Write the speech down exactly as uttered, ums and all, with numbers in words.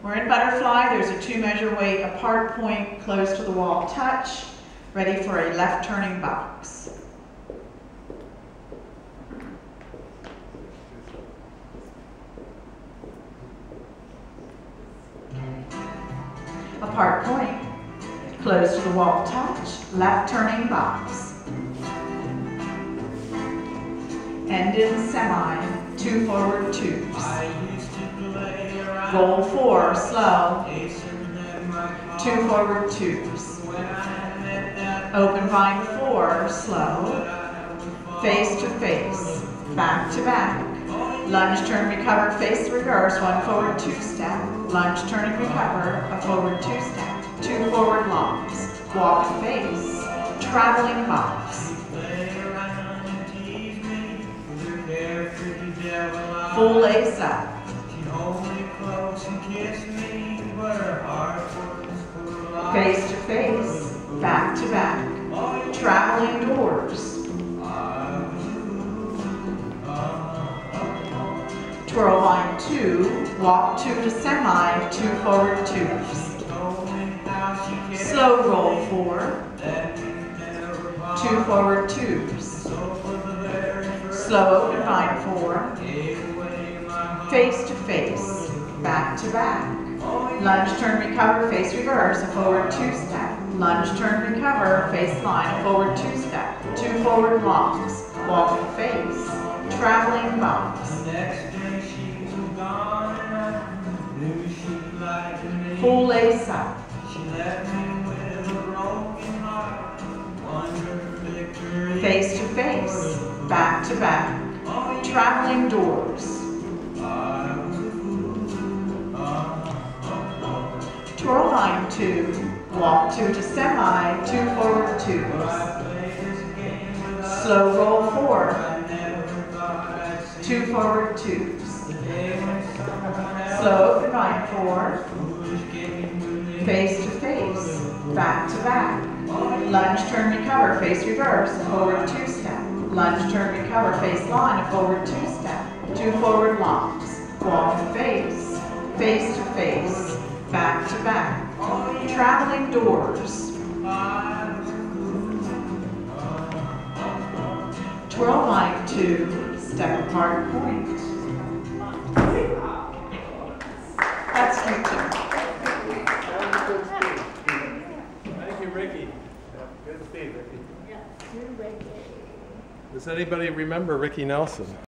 We're in butterfly. There's a two measure weight apart point, close to the wall touch, ready for a left turning box. Apart point, close to the wall touch, left turning box. End in semi, two forward twos. Roll four, slow, two forward twos. Open vine four, slow, face to face, back to back. Lunge, turn, recover, face reverse, one forward, two step. Lunge, turn, and recover, a forward, two step. Two forward longs, walk face, traveling box. Full lace up. Face to face, back to back. Traveling doors. Twirl line two, walk two to semi, two forward twos. Slow roll four, two forward twos. Slow open vine four, face to face, back to back. Lunge, turn, recover, face reverse, a forward two step. Lunge, turn, recover, face line, a forward two step. Two forward longs, walk face, traveling box. Full lace up. Face to face, back to back. Traveling doors. Twirl line two, walk two to semi, two forward twos. Slow roll four, two forward twos. Slow open vine four, face to face, back to back. Lunge, turn, recover, face reverse, a forward two step. Lunge, turn, recover, face line, a forward two step. Two forward longs, walk face, face to face, back to back. Traveling doors. Twirl line two, step apart point. That's cute too. Thank you, Ricky. Good to see you, Ricky. Yeah, you're Ricky. Does anybody remember Ricky Nelson?